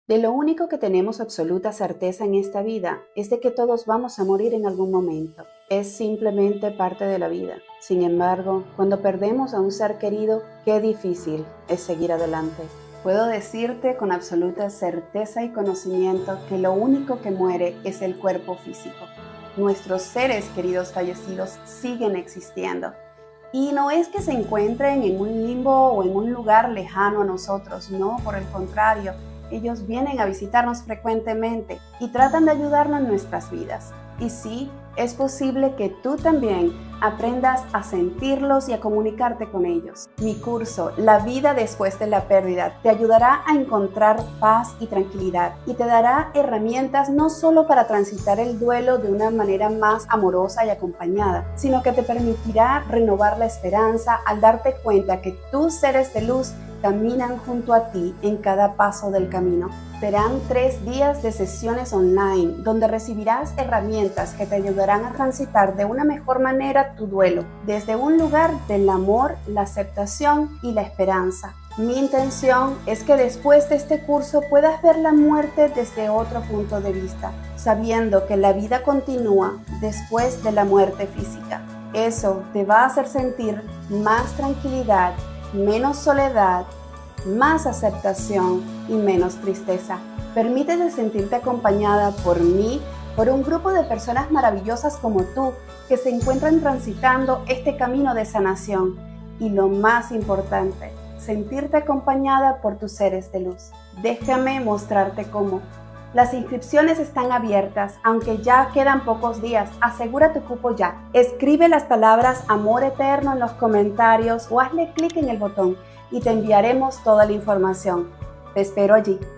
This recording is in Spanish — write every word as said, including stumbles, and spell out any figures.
De lo único que tenemos absoluta certeza en esta vida es de que todos vamos a morir en algún momento. Es simplemente parte de la vida. Sin embargo, cuando perdemos a un ser querido, qué difícil es seguir adelante. Puedo decirte con absoluta certeza y conocimiento que lo único que muere es el cuerpo físico. Nuestros seres queridos fallecidos siguen existiendo. Y no es que se encuentren en un limbo o en un lugar lejano a nosotros, no, por el contrario. Ellos vienen a visitarnos frecuentemente y tratan de ayudarnos en nuestras vidas. Y sí, es posible que tú también aprendas a sentirlos y a comunicarte con ellos. Mi curso, La vida después de la pérdida, te ayudará a encontrar paz y tranquilidad y te dará herramientas no solo para transitar el duelo de una manera más amorosa y acompañada, sino que te permitirá renovar la esperanza al darte cuenta que tus seres de luz caminan junto a ti en cada paso del camino. Serán tres días de sesiones online donde recibirás herramientas que te ayudarán a transitar de una mejor manera tu duelo, desde un lugar del amor, la aceptación y la esperanza. Mi intención es que después de este curso puedas ver la muerte desde otro punto de vista, sabiendo que la vida continúa después de la muerte física. Eso te va a hacer sentir más tranquilidad, menos soledad, más aceptación y menos tristeza. Permítete sentirte acompañada por mí, por un grupo de personas maravillosas como tú que se encuentran transitando este camino de sanación. Y lo más importante, sentirte acompañada por tus seres de luz. Déjame mostrarte cómo. Las inscripciones están abiertas, aunque ya quedan pocos días. Asegura tu cupo ya. Escribe las palabras Amor Eterno en los comentarios o hazle clic en el botón y te enviaremos toda la información. Te espero allí.